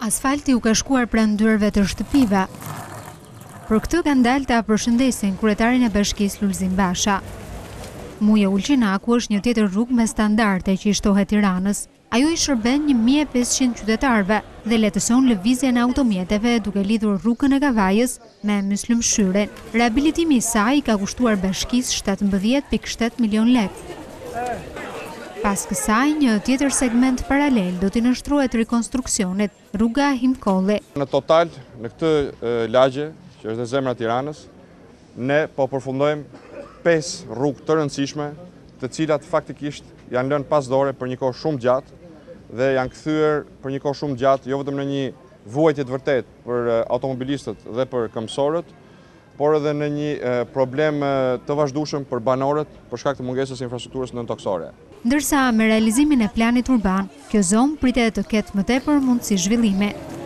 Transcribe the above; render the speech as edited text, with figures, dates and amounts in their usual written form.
Asfalti u ka shkuar pranë dyerve të shtëpive. Për këtë kanë dalë ta përshëndesin kryetarin e bashkisë Lulzim Basha. Muja Ulqinaku është një tjetër rrugë me standarde që i shtohet Tiranës. Ajo i shërben 1500 qytetarëve dhe lehtëson lëvizjen e automjeteve duke lidhur rrugën e Kavajës me Myslimshyrin. Rehabilitimi i saj ka kushtuar bashkisë 17,7 milion lekë. Pas kësaj, një tjetër segment paralel do t'i nështrohet rekonstruksionit, rruga Himkolli. Në total, në këtë lagje, që është në zemra Tiranës, ne po përfundojmë 5 rrugë të rëndësishme, të cilat faktikisht janë lënë pas dore për një kohë shumë gjatë dhe janë kthyer për një kohë shumë gjatë, jo vetëm në një vuajtje të vërtet për automobilistët dhe për këmbësorët, por edhe në një problem të vazhdueshëm për banorët për shkak të mungesës së infrastrukturës nën-toksore. Ndërsa me realizimin e planit urban, kjo zonë pritet të ketë më tepër mundësi zhvillimi.